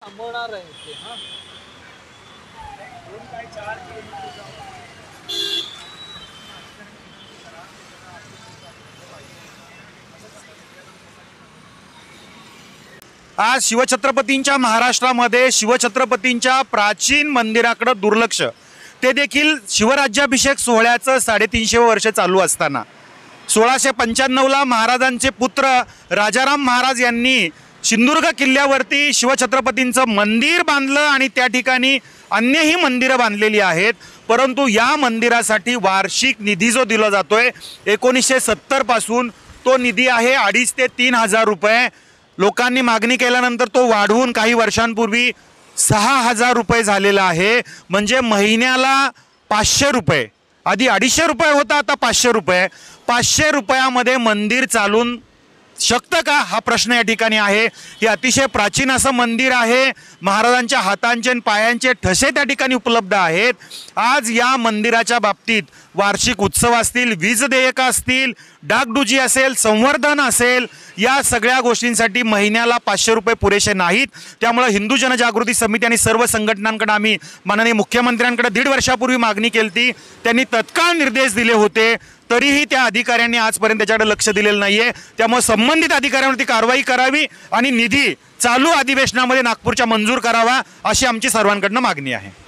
थांबवणार आहे ते हां. आज शिवछत्रपतींच्या महाराष्ट्रामध्ये शिवछत्रपतींच्या प्राचीन मंदिराकडे दुर्लक्ष, ते देखील शिवराज्याभिषेक सोहळ्याचं 350 वर्ष चालू असताना 1695ला महाराजांचे पुत्र राजाराम महाराज यांनी सिंधुदुर्ग किल्ल्यावरती शिवछत्रपतींचं मंदिर बांधलं आणि त्या ठिकाणी अन्यही मंदिरं बांधलेली आहेत. परंतु या मंदिरासाठी वार्षिक निधी जो दिला जातोय 1970 पासून तो निधी आहे 2,500 ते 3,000 रुपये. लोकांनी मागणी केल्यानंतर तो वाढवून काही वर्षांपूर्वी 6,000 रुपये झालेला आहे. म्हणजे महिन्याला 500 रुपये, आधी 250 रुपये होता, आता 500 रुपये. 500 रुपयामध्ये मंदिर चालून शकतं का हा प्रश्न या ठिकाणी आहे. हे अतिशय प्राचीन असं मंदिर आहे. महाराजांच्या हातांचे आणि पायांचे ठसे त्या ठिकाणी उपलब्ध आहेत. आज या मंदिराच्या बाबतीत वार्षिक उत्सव असतील, वीज देयका असतील, डागडुजी असेल, संवर्धन असेल, या सगळ्या गोष्टींसाठी महिन्याला 500 रुपये पुरेसे नाहीत. त्यामुळे हिंदू जनजागृती समिती आणि सर्व संघटनांकडे आम्ही माननीय मुख्यमंत्र्यांकडे 1.5 वर्षापूर्वी मागणी केली. त्यांनी तत्काळ निर्देश दिले होते, तरीही त्या अधिकाऱ्यांनी आजपर्यंत त्याच्याकडे लक्ष दिलेलं नाही आहे. त्यामुळे संबंधित अधिकाऱ्यांवरती कारवाई करावी आणि निधी चालू अधिवेशनामध्ये नागपूरच्या मंजूर करावा, अशी आमची सर्वांकडनं मागणी आहे.